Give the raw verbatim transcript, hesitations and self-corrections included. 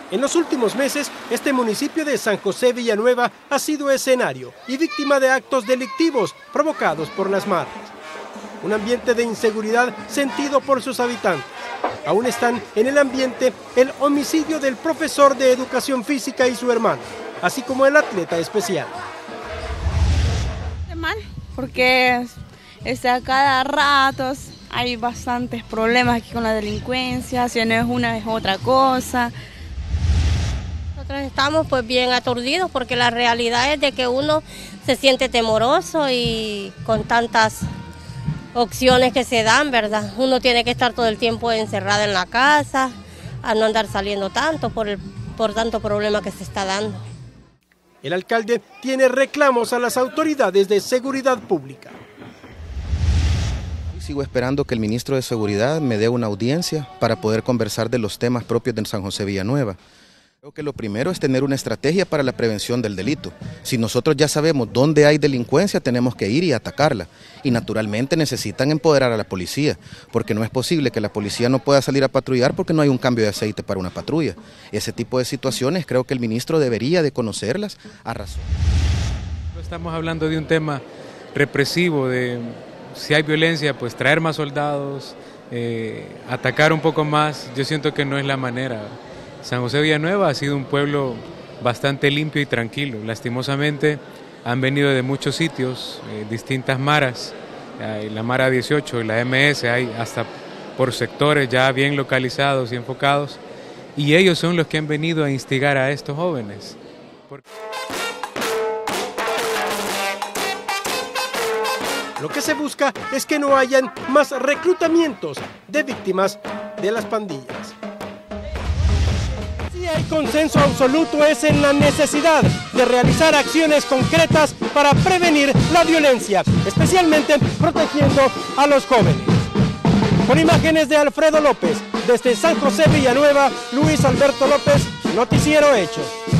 En los últimos meses, este municipio de San José Villanueva ha sido escenario y víctima de actos delictivos provocados por las maras. Un ambiente de inseguridad sentido por sus habitantes. Aún están en el ambiente el homicidio del profesor de educación física y su hermano, así como el atleta especial. Mal, porque este, a cada rato hay bastantes problemas aquí con la delincuencia, si no es una es otra cosa. Nosotros estamos pues bien aturdidos porque la realidad es de que uno se siente temoroso y con tantas opciones que se dan, ¿verdad? Uno tiene que estar todo el tiempo encerrado en la casa, a no andar saliendo tanto por, el, por tanto problema que se está dando. El alcalde tiene reclamos a las autoridades de seguridad pública. Sigo esperando que el ministro de Seguridad me dé una audiencia para poder conversar de los temas propios de San José Villanueva. Creo que lo primero es tener una estrategia para la prevención del delito. Si nosotros ya sabemos dónde hay delincuencia, tenemos que ir y atacarla. Y naturalmente necesitan empoderar a la policía, porque no es posible que la policía no pueda salir a patrullar porque no hay un cambio de aceite para una patrulla. Ese tipo de situaciones creo que el ministro debería de conocerlas a razón. Estamos hablando de un tema represivo, de si hay violencia, pues traer más soldados, eh, atacar un poco más. Yo siento que no es la manera. San José Villanueva ha sido un pueblo bastante limpio y tranquilo. Lastimosamente han venido de muchos sitios, eh, distintas maras, eh, la Mara dieciocho y la M S, hay hasta por sectores ya bien localizados y enfocados, y ellos son los que han venido a instigar a estos jóvenes. Porque... Lo que se busca es que no hayan más reclutamientos de víctimas de las pandillas. El consenso absoluto es en la necesidad de realizar acciones concretas para prevenir la violencia, especialmente protegiendo a los jóvenes. Con imágenes de Alfredo López, desde San José Villanueva, Luis Alberto López, Noticiero Hechos.